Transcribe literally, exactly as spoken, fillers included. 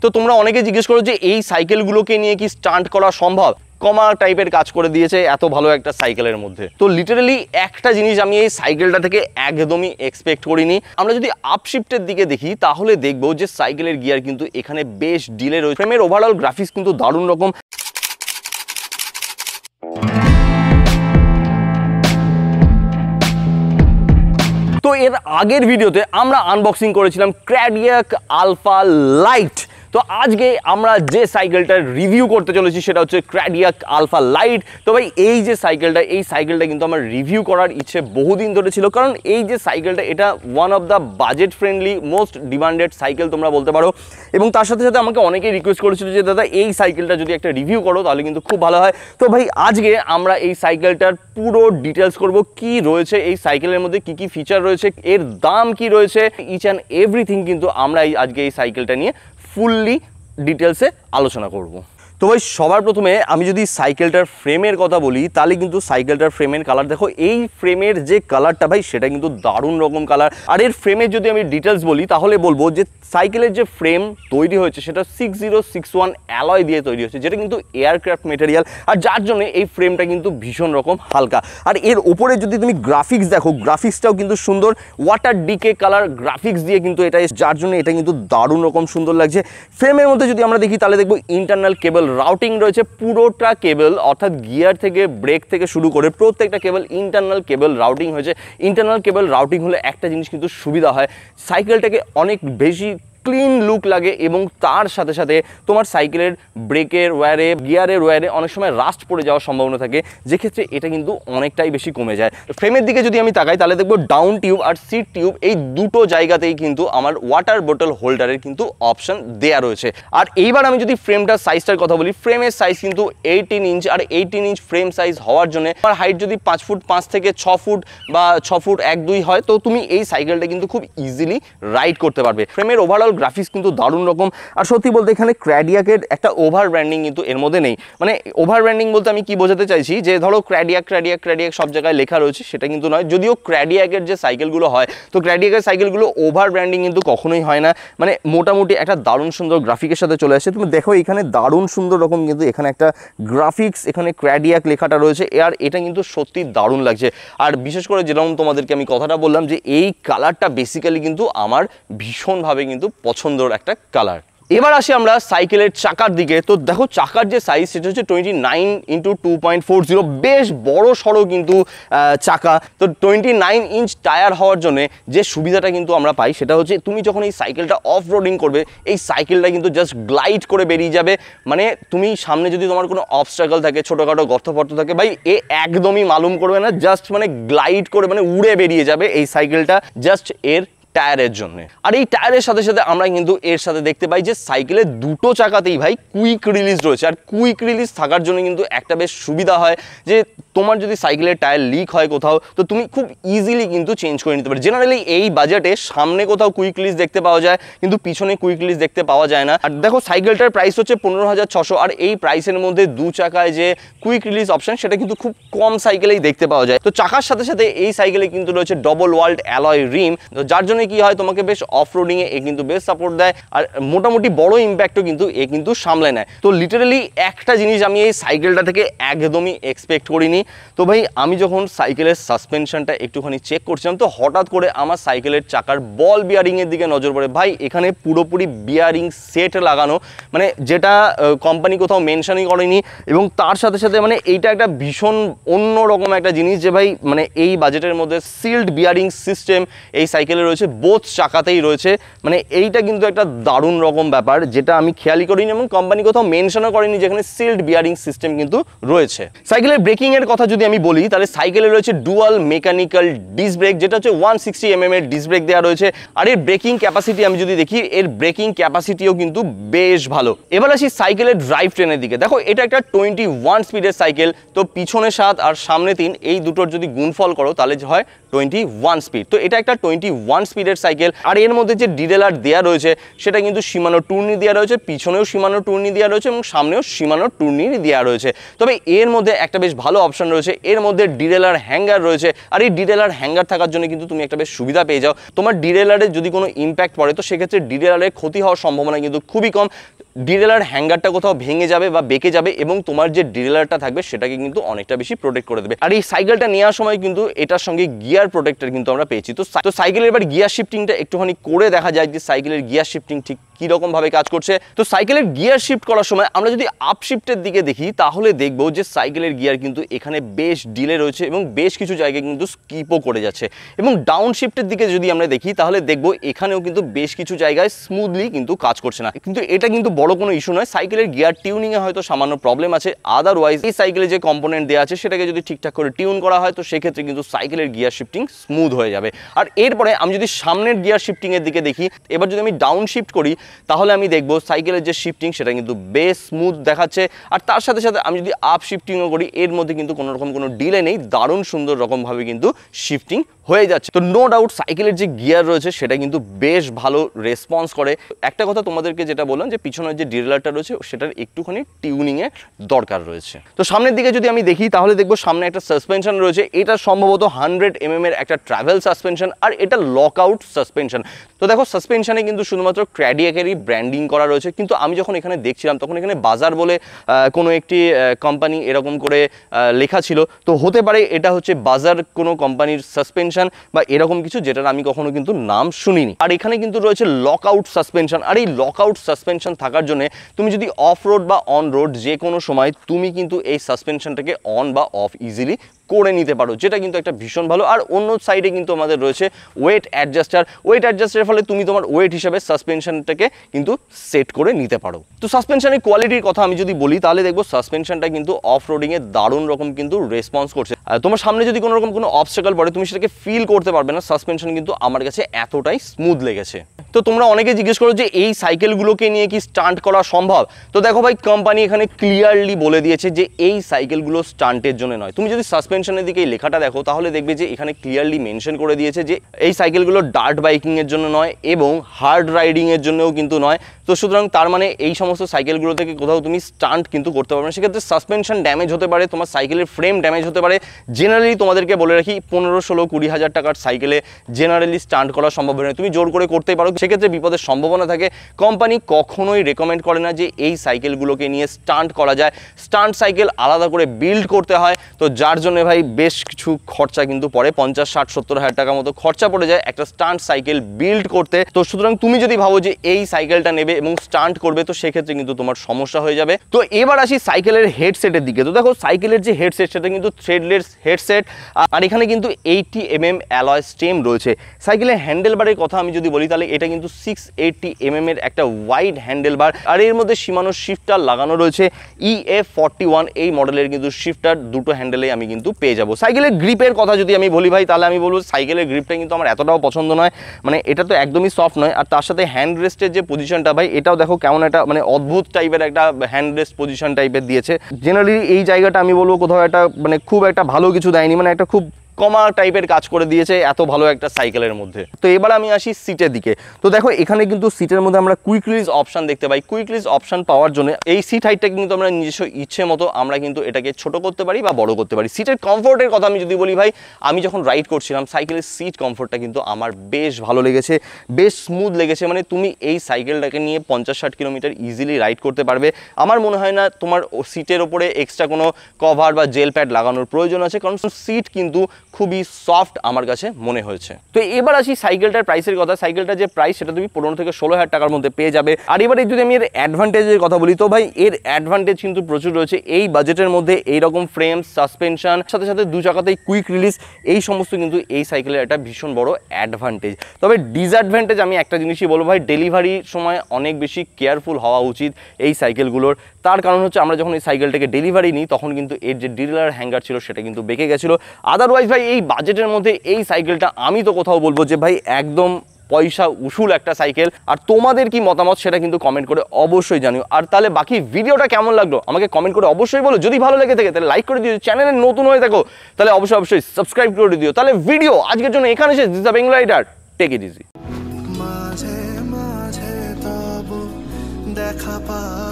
তো তোমরা অনেকে জিজ্ঞেস করো যে এই সাইকেলগুলোকে নিয়ে কি স্টান্ট করা সম্ভব? কমা টাইপের কাজ করে দিয়েছে এত ভালো একটা সাইকেলের মধ্যে। তো লিটারালি একটা জিনিস আমি এই সাইকেলটা থেকে একদমই এক্সপেক্ট করিনি। আমরা যদি আপশিফটের দিকে দেখি তাহলে দেখবো যে সাইকেলের গিয়ার কিন্তু এখানে বেশ ডিলে রয়েছে। ফ্রেমের ওভারঅল গ্রাফিক্স কিন্তু দারুণ রকম। তো এর আগের ভিডিওতে আমরা আনবক্সিং করেছিলাম ক্র্যাডিয়াক আলফা লাইট। তো আজকে আমরা যে সাইকেলটার রিভিউ করতে চলেছি সেটা হচ্ছে ক্র্যাডিয়াক আলফা লাইট। তো ভাই এই যে সাইকেলটা এই সাইকেলটা কিন্তু আমার রিভিউ করার ইচ্ছে বহুদিন ধরে ছিল, কারণ এই যে সাইকেলটা এটা one of the budget friendly most demanded cycle তোমরা বলতে পারো। এবং তার সাথে সাথে আমাকে অনেকেই রিকোয়েস্ট করেছিল যে দাদা এই সাইকেলটা যদি একটা রিভিউ করো তাহলে কিন্তু খুব ভালো হয়। তো ভাই আজকে আমরা এই সাইকেলটার পুরো ডিটেলস করব, কি রয়েছে এই সাইকেলের মধ্যে, কি কি ফিচার রয়েছে, এর দাম কি রয়েছে, ইচ অ্যান্ড এভরিথিং কিন্তু আমরা এই আজকে এই সাইকেলটা নিয়ে ফুললি ডিটেলসে আলোচনা করব। তো ভাই সবার প্রথমে আমি যদি সাইকেলটার ফ্রেমের কথা বলি তাহলে কিন্তু সাইকেলটার ফ্রেমের কালার দেখো, এই ফ্রেমের যে কালারটা ভাই সেটা কিন্তু দারুণ রকম কালার। আর এর ফ্রেমের যদি আমি ডিটেলস বলি তাহলে বলবো যে সাইকেলের যে ফ্রেম তৈরি হয়েছে সেটা six zero six one alloy দিয়ে তৈরি হয়েছে, যেটা কিন্তু এয়ারক্রাফট মেটেরিয়াল, আর যার জন্য এই ফ্রেমটা কিন্তু ভীষণ রকম হালকা। আর এর ওপরে যদি তুমি গ্রাফিক্স দেখো, গ্রাফিক্সটাও কিন্তু সুন্দর, ওয়াটার ডিকে কালার গ্রাফিক্স দিয়ে কিন্তু এটা, যার জন্য এটা কিন্তু দারুণ রকম সুন্দর লাগছে। ফ্রেমের মধ্যে যদি আমরা দেখি তাহলে দেখবো ইন্টারনাল কেবল রাউটিং রয়েছে, পুরোটা কেবল অর্থাৎ গিয়ার থেকে ব্রেক থেকে শুরু করে প্রত্যেকটা কেবল ইন্টারনাল কেবল রাউটিং হয়েছে। ইন্টারনাল কেবল রাউটিং হলে একটা জিনিস কিন্তু সুবিধা হয়, সাইকেলটাকে অনেক বেশি ক্লিন লুক লাগে এবং তার সাথে সাথে তোমার সাইকেলের ব্রেকের ওয়্যারে গিয়ারের ওয়্যারে অনেক সময় রাস্ট পড়ে যাওয়ার সম্ভাবনা থাকে, যেক্ষেত্রে এটা কিন্তু অনেকটাই বেশি কমে যায়। ফ্রেমের দিকে যদি আমি তাকাই তাহলে দেখবো ডাউন টিউব আর সিট টিউব এই দুটো জায়গাতেই কিন্তু আমার ওয়াটার বোতল হোল্ডারের কিন্তু অপশন দেয়া রয়েছে। আর এইবার আমি যদি ফ্রেমটার সাইজটার কথা বলি, ফ্রেমের সাইজ কিন্তু এইটিন ইঞ্চ, আর এইটিন ইঞ্চ ফ্রেম সাইজ হওয়ার জন্য আমার হাইট যদি পাঁচ ফুট পাঁচ থেকে ছ ফুট বা ছ ফুট এক দুই হয় তো তুমি এই সাইকেলটা কিন্তু খুব ইজিলি রাইড করতে পারবে। ফ্রেমের ওভারঅল গ্রাফিক্স কিন্তু দারুণ রকম। আর সত্যি বলতে এখানে ক্র্যাডিয়াকের একটা ওভার ব্র্যান্ডিং কিন্তু এর মধ্যে নেই। মানে ওভার ব্র্যান্ডিং বলতে আমি কি বোঝাতে চাইছি, যে ধরো ক্র্যাডিয়াক ক্র্যাডিয়াক ক্র্যাডিয়াক সব জায়গায় লেখা রয়েছে সেটা কিন্তু নয়। যদিও ক্র্যাডিয়াকের যে সাইকেলগুলো হয় তো ক্র্যাডিয়াকের সাইকেলগুলো ওভার ব্র্যান্ডিং কিন্তু কখনোই হয় না, মানে মোটামুটি একটা দারুণ সুন্দর গ্রাফিকের সাথে চলে আসে। তুমি দেখো এখানে দারুণ সুন্দর রকম কিন্তু এখানে একটা গ্রাফিক্স, এখানে ক্র্যাডিয়াক লেখাটা রয়েছে, আর এটা কিন্তু সত্যি দারুণ লাগছে। আর বিশেষ করে যেরকম তোমাদেরকে আমি কথাটা বললাম যে এই কালারটা বেসিক্যালি কিন্তু আমার ভীষণভাবে কিন্তু পছন্দ একটা কালার। এবার আসি আমরা সাইকেলের চাকার দিকে। তো দেখো চাকার যে সাইজ সেটা হচ্ছে twenty nine into two point four zero, বেশ বড় সড়ো কিন্তু চাকা। তো টোয়েন্টি নাইন ইঞ্চ টায়ার হওয়ার জন্য যে সুবিধাটা কিন্তু আমরা পাই সেটা হচ্ছে তুমি যখন এই সাইকেলটা অফ রোডিং করবে এই সাইকেলটা কিন্তু জাস্ট গ্লাইড করে বেরিয়ে যাবে। মানে তুমি সামনে যদি তোমার কোনো অবস্ট্রাগল থাকে, ছোটোখাটো গর্তপর্ত থাকে, ভাই এ একদমই মালুম করবে না, জাস্ট মানে গ্লাইড করে মানে উড়ে বেরিয়ে যাবে এই সাইকেলটা জাস্ট এর টায়ারের জন্য। আর এই টায়ারের সাথে সাথে আমরা কিন্তু এর সাথে দেখতে পাই যে সাইকেলের দুটো চাকাতেই ভাই কুইক রিলিজ রয়েছে। আর কুইক রিলিজ থাকার জন্য কিন্তু একটা বেশ সুবিধা হয় যে তোমার যদি সাইকেলের টায়ার লিক হয় কোথাও তো তুমি খুব ইজিলি কিন্তু চেঞ্জ করে নিতে পারো। জেনারেলি এই বাজেটে সামনে কোথাও কুইক রিলিজ দেখতে পাওয়া যায় কিন্তু পিছনে কুইক রিলিজ দেখতে পাওয়া যায় না। আর দেখো সাইকেলটার প্রাইস হচ্ছে পনেরো হাজার ছশো, আর এই প্রাইসের মধ্যে দু চাকায় যে কুইক রিলিজ অপশন সেটা কিন্তু খুব কম সাইকেলেই দেখতে পাওয়া যায়। তো চাকার সাথে সাথে এই সাইকেলে কিন্তু রয়েছে ডবল ওয়াল্ড অ্যালয় রিম, যার জন্য কি হয় তোমাকে বেশ অফ রোডিংয়ে এ কিন্তু বেশ সাপোর্ট দেয়, আর মোটামুটি বড় ইম্প্যাক্টও কিন্তু এ কিন্তু সামলে নেয়। তো লিটারালি একটা জিনিস আমি এই সাইকেলটা থেকে একদমই এক্সপেক্ট করিনি। তো ভাই আমি যখন সাইকেলের সাসপেনশনটা একটুখানি চেক করছিলাম তো হঠাৎ করে আমার সাইকেলের চাকার বল বিয়ারিংয়ের দিকে নজর পড়ে। ভাই এখানে পুরোপুরি বিয়ারিং সেট লাগানো, মানে যেটা কোম্পানি কোথাও মেনশনই করেনি। এবং তার সাথে সাথে মানে এইটা একটা ভীষণ অন্য রকম একটা জিনিস যে ভাই মানে এই বাজেটের মধ্যে সিল্ড বিয়ারিং সিস্টেম এই সাইকেলে রয়েছে, বোথ চাকাতেই রয়েছে। মানে এইটা কিন্তু একটা দারুণ রকম ব্যাপার যেটা আমি খেয়ালই করিনি এবং কোম্পানি কোথাও মেনশনও করেনি যেখানে সিল্ড বিয়ারিং সিস্টেম কিন্তু রয়েছে। সাইকেলের ব্রেকিং এর কথা যদি আমি বলি তাহলে সাইকেলে রয়েছে ডুয়াল মেকানিক্যাল ডিস্ক ব্রেক, যেটা হচ্ছে ওয়ান সিক্সটি এম এম এর ডিস্ক ব্রেক দেওয়া রয়েছে। আর এর ব্রেকিং ক্যাপাসিটি আমি যদি দেখি এর ব্রেকিং ক্যাপাসিটিও কিন্তু বেশ ভালো। এবার আসি সাইকেলের ড্রাইভ ট্রেনের দিকে। দেখো এটা একটা টোয়েন্টি ওয়ান স্পিডের সাইকেল, তো পিছনে সাত আর সামনে তিন এই দুটোর যদি গুণফল করো তাহলে হয় টোয়েন্টি ওয়ান স্পিড। তো এটা একটা টোয়েন্টি ওয়ান স্পিডের সাইকেল, আর এর মধ্যে যে ডিরেলার দেওয়া রয়েছে সেটা কিন্তু সীমানো টুর্নি দেওয়া রয়েছে, পিছনেও সীমানো টুর্নি দেওয়া রয়েছে এবং সামনেও সীমানো টুর্নি দেওয়া রয়েছে। তবে এর মধ্যে একটা বেশ ভালো অপশন রয়েছে, এর মধ্যে ডিরেলার হ্যাঙ্গার রয়েছে, আর এই ডিরেলার হ্যাঙ্গার থাকার জন্য কিন্তু তুমি একটা বেশ সুবিধা পেয়ে যাও। তোমার ডিরেলারে যদি কোনো ইম্প্যাক্ট পড়ে তো সেক্ষেত্রে ডিরেলারের ক্ষতি হওয়ার সম্ভাবনা কিন্তু খুবই কম। ডিরেলার হ্যাঙ্গারটা কোথাও ভেঙে যাবে বা বেঁকে যাবে এবং তোমার যে ডিরেলারটা থাকবে সেটাকে কিন্তু অনেকটা বেশি প্রোটেক্ট করে দেবে। আর এই সাইকেলটা নেওয়ার সময় কিন্তু এটার সঙ্গে গিয়ার প্রোটেক্টর কিন্তু আমরা পেয়েছি। তো তো সাইকেলের এবার গিয়ার শিফটিংটা একটুখানি করে দেখা যায় যে সাইকেলের গিয়ার শিফটিং ঠিক কিরকম ভাবে কাজ করছে। তো সাইকেলের গিয়ার শিফট করার সময় আমরা যদি আপ শিফটের দিকে দেখি তাহলে দেখবো যে সাইকেলের গিয়ার কিন্তু এখানে বেশ ডিলে রয়েছে এবং বেশ কিছু জায়গায় কিন্তু স্কিপও করে যাচ্ছে। এবং ডাউন শিফটের দিকে যদি আমরা দেখি তাহলে দেখবো এখানেও কিন্তু বেশ কিছু জায়গায় স্মুথলি কিন্তু কাজ করছে না। কিন্তু এটা কিন্তু বড় কোনো ইস্যু নয়, সাইকেলের গিয়ার টিউনিংয়ে হয়তো সামান্য প্রবলেম আছে, আদারওয়াইজ এই সাইকেলে যে কম্পোনেন্ট দেওয়া আছে সেটাকে যদি ঠিকঠাক করে টিউন করা হয় তো সেক্ষেত্রে কিন্তু সাইকেলের গিয়ার শিফটিং স্মুথ হয়ে যাবে। আর এরপরে আমি যদি সামনের গিয়ার শিফটিংয়ের দিকে দেখি, এবার যদি আমি ডাউন শিফট করি তাহলে আমি দেখবো সাইকেলের যে শিফটিং সেটা কিন্তু বেশ স্মুথ দেখাচ্ছে। আর তার সাথে সাথে আমি যদি আপ শিফটিংও করি এর মধ্যে কিন্তু কোনো রকম কোনো ডিলে নেই, দারুণ সুন্দর রকমভাবে কিন্তু শিফটিং হয়ে যাচ্ছে। তো নো ডাউট সাইকেলের যে গিয়ার রয়েছে সেটা কিন্তু বেশ ভালো রেসপন্স করে। একটা কথা তোমাদেরকে যেটা বললাম যে পিছনের যে ডিরেলারটা রয়েছে সেটার একটুখানি টিউনিংয়ে দরকার রয়েছে। তো সামনের দিকে যদি আমি দেখি তাহলে দেখবো সামনে একটা সাসপেনশন রয়েছে, এটা সম্ভবত হান্ড্রেড এম এম এর একটা ট্রাভেল সাসপেনশন, আর এটা লক আউট সাসপেনশন। তো দেখো সাসপেনশনে কিন্তু শুধুমাত্র ক্র্যাডিয়াকেরই ব্র্যান্ডিং করা রয়েছে, কিন্তু আমি যখন এখানে দেখছিলাম তখন এখানে বাজার বলে কোনো একটি কোম্পানি এরকম করে লেখা ছিল। তো হতে পারে এটা হচ্ছে বাজার কোনো কোম্পানির সাসপেনশন বা এরকম কিছু, যেটার আমি কখনো কিন্তু নাম শুনিনি। আর এখানে কিন্তু রয়েছে লক আউট সাসপেনশন, আর এই লক আউট সাসপেনশন থাকার জন্য তুমি যদি অফ রোড বা অন রোড যে কোনো সময় তুমি কিন্তু এই সাসপেনশনটাকে অন বা অফ ইজিলি করে নিতে পারো, যেটা কিন্তু একটা ভীষণ ভালো। আর অন্য সাইডে কিন্তু আমাদের রয়েছে ওয়েট অ্যাডজাস্টার, ওয়েট অ্যাডজাস্টারের ফলে তুমি তোমার ওয়েট হিসাবে সাসপেনশনটাকে কিন্তু সেট করে নিতে পারো। তো সাসপেনশনের কোয়ালিটির কথা আমি যদি বলি তাহলে দেখবো সাসপেনশনটা কিন্তু অফ রোডিংয়ে দারুণ রকম কিন্তু রেসপন্স করছে। তোমার সামনে যদি কোনো রকম কোনো অবস্টাকল পড়ে তুমি সেটাকে ফিল করতে পারবে না, সাসপেনশন কিন্তু আমার কাছে এতটাই স্মুথ লেগেছে। তো তোমরা অনেকে জিজ্ঞেস করো যে এই সাইকেলগুলোকে নিয়ে কি স্টান্ট করা সম্ভব। তো দেখো ভাই, কোম্পানি এখানে ক্লিয়ারলি বলে দিয়েছে যে এই সাইকেলগুলো স্টান্টের জন্য নয়। তুমি যদি সাসপেনশনের দিকে এই লেখাটা দেখো তাহলে দেখবে যে এখানে ক্লিয়ারলি মেনশন করে দিয়েছে যে এই সাইকেলগুলো ডার্ট বাইকিং এর জন্য নয় এবং হার্ড রাইডিং এর জন্যও কিন্তু নয়। তো সুতরাং তার মানে এই সমস্ত সাইকেলগুলো থেকে কোথাও তুমি স্টান্ট কিন্তু করতে পারবে না। সেক্ষেত্রে সাসপেনশন ড্যামেজ হতে পারে, তোমার সাইকেলের ফ্রেম ড্যামেজ হতে পারে। জেনারেলি তোমাদেরকে বলে রাখি পনেরো ষোলো কুড়ি হাজার টাকার সাইকেলে জেনারেলি স্টান্ট করা সম্ভব নয়। তুমি জোর করে করতেই পারো, সেক্ষেত্রে বিপদের সম্ভাবনা থাকে। কোম্পানি কখনোই রেকমেন্ড করে না যে এই সাইকেলগুলোকে নিয়ে স্টান্ট করা যায়। স্টান্ট সাইকেল আলাদা করে বিল্ড করতে হয়, তো যার জন্য ভাই বেশ কিছু খরচা কিন্তু পড়ে, পঞ্চাশ ষাট সত্তর হাজার টাকার মতো খরচা পড়ে যায় একটা স্টান্ট সাইকেল বিল্ড করতে। তো সুতরাং তুমি যদি ভাবো যে এই সাইকেলটা নেবে এবং স্টান্ট করবে তো সেক্ষেত্রে কিন্তু তোমার সমস্যা হয়ে যাবে। তো এবার আসি সাইকেলের হেডসেটের দিকে। তো দেখো সাইকেলের যে হেডসেট সেটা কিন্তু থ্রেডলেস হেডসেট, আর এখানে কিন্তু eighty M M alloy stem রয়েছে। সাইকেলের হ্যান্ডেলবারের কথা আমি যদি বলি তাহলে এটা কিন্তু সিক্স এইটি এম এম এর একটা ওয়াইড হ্যান্ডেলবার, আর এর মধ্যে সীমানো শিফটার লাগানো রয়েছে। ই এফ ফর্টি ওয়ান এই মডেলের কিন্তু শিফটার দুটো হ্যান্ডেলে আমি কিন্তু পেয়ে যাবো। সাইকেলের গ্রিপের কথা যদি আমি বলি ভাই তাহলে আমি বলবো সাইকেলের গ্রিপটা কিন্তু আমার এতটাও পছন্দ নয়, মানে এটা তো একদমই সফট নয়। আর তার সাথে হ্যান্ড রেস্টের যে পজিশনটা ভাই এটাও দেখো কেমন একটা মানে অদ্ভুত টাইপের একটা হ্যান্ড রেস্ট পজিশন টাইপের দিয়েছে। জেনারেলি এই জায়গাটা আমি বলবো কোথাও একটা মানে খুব একটা ভালো কিছু দেয়নি, মানে একটা খুব কমা টাইপের কাজ করে দিয়েছে এত ভালো একটা সাইকেলের মধ্যে। তো এবার আমি আসি সিটের দিকে। তো দেখো এখানে কিন্তু সিটের মধ্যে আমরা কুইক রিলিজ অপশন দেখতে পাই। কুইক রিলিজ অপশন পাওয়ার জন্য এই সিট হাইটটা কিন্তু আমরা নিজস্ব ইচ্ছে মতো আমরা কিন্তু এটাকে ছোট করতে পারি বা বড় করতে পারি। সিটের কমফোর্টের কথা আমি যদি বলি ভাই, আমি যখন রাইড করছিলাম সাইকেলের সিট কমফোর্টটা কিন্তু আমার বেশ ভালো লেগেছে, বেশ স্মুথ লেগেছে। মানে তুমি এই সাইকেলটাকে নিয়ে পঞ্চাশ ষাট কিলোমিটার ইজিলি রাইড করতে পারবে। আমার মনে হয় না তোমার সিটের ওপরে এক্সট্রা কোনো কভার বা জেল প্যাড লাগানোর প্রয়োজন আছে, কারণ সিট কিন্তু খুবই সফট আমার কাছে মনে হয়েছে। তো এবার আসি সাইকেলটার প্রাইসের কথা। সাইকেলটার যে প্রাইস সেটা তুমি পনেরো থেকে ষোলো হাজার টাকার মধ্যে পেয়ে যাবে। আর এবারে যদি আমি এর অ্যাডভান্টেজের কথা বলি তো ভাই এর অ্যাডভান্টেজ কিন্তু প্রচুর রয়েছে। এই বাজেটের মধ্যে এইরকম ফ্রেম, সাসপেনশন, সাথে সাথে দু চাকাতেই কুইক রিলিজ, এই সমস্ত কিন্তু এই সাইকেলের একটা ভীষণ বড় অ্যাডভান্টেজ। তবে ডিসঅ্যাডভান্টেজ আমি একটা জিনিসই বলবো ভাই, ডেলিভারির সময় অনেক বেশি কেয়ারফুল হওয়া উচিত এই সাইকেলগুলোর। তার কারণ হচ্ছে আমরা যখন এই সাইকেলটাকে ডেলিভারি নিই তখন কিন্তু এর যে ডিরেলার হ্যাঙ্গার ছিল সেটা কিন্তু বেঁকে গেছিলো। আদারওয়াইজ ভাই এই বাজেটের মধ্যে এই সাইকেলটা আমি তো কোথাও বলবো যে ভাই একদম পয়সা উসুল একটা সাইকেল। আর তোমাদের কি মতামত সেটা কিন্তু কমেন্ট করে অবশ্যই জানিও। আর তাহলে বাকি ভিডিওটা কেমন লাগলো আমাকে কমেন্ট করে অবশ্যই বলো। যদি ভালো লেগে থাকে তাহলে লাইক করে দিও, চ্যানেলে নতুন হয়ে থাকো তাহলে অবশ্যই অবশ্যই সাবস্ক্রাইব করে দিও। তাহলে ভিডিও আজকের জন্য এখানে শেষ। This is the Bengali rider, take it easy. মাঝে মাঝে তবু দেখা পা